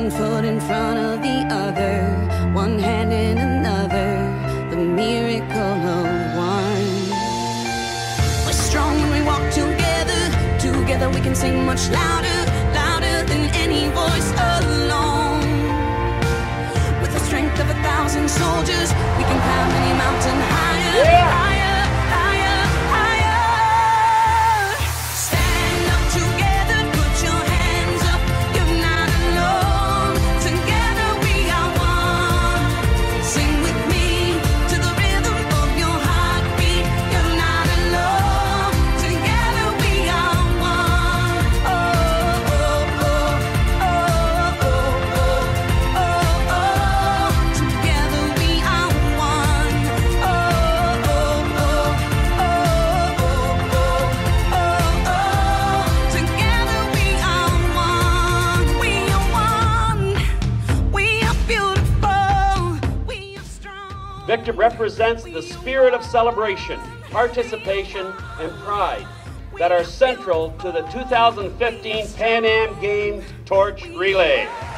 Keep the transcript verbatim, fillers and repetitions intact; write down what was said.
one foot in front of the other, one hand in another, the miracle of one. We're strong when we walk together, together we can sing much louder, louder than any voice alone. With the strength of a thousand soldiers, we can climb any mountain higher, yeah. higher. Victor represents the spirit of celebration, participation, and pride that are central to the two thousand fifteen Pan Am Games Torch Relay.